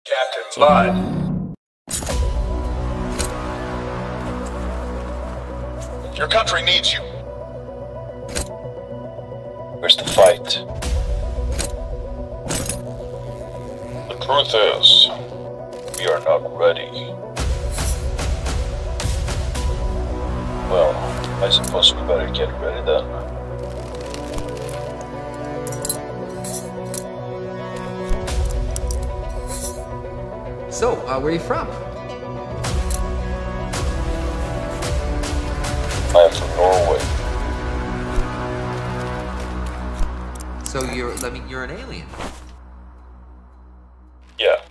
Captain Blood. Your country needs you. Where's the fight? The truth is, We are not ready. Well, I suppose we better get ready then. So, where are you from? I am from Norway. So you're an alien. Yeah.